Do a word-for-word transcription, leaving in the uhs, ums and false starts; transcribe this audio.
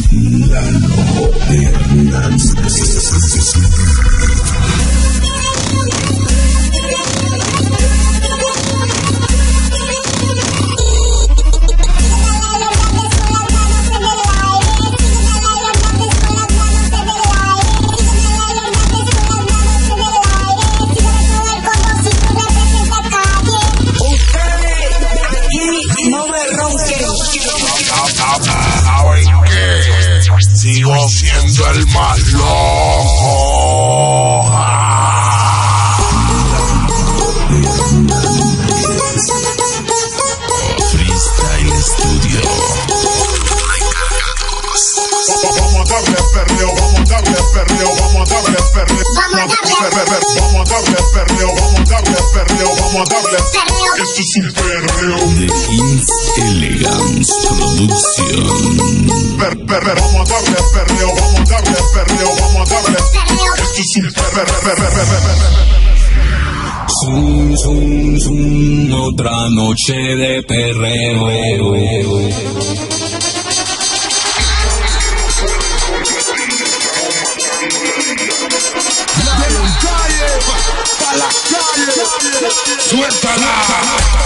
Lalo Hernández. Sigo siendo el más loco. Freestyle Studio. Vamos a darle perreo, vamos a darle perreo, vamos a darle perreo. Vamos a darle perreo, vamos a darle perreo, vamos a darle perreo. Esto es un perreo. The Kings Elegance Production. Per, per, per, vamos a darle perreo, vamos a darle perreo, vamos a darle perreo. Esto es un perreo, perreo, perreo. Zum, zum, zum, otra noche de perreo. ¡Pa la calle! ¡Suéltala!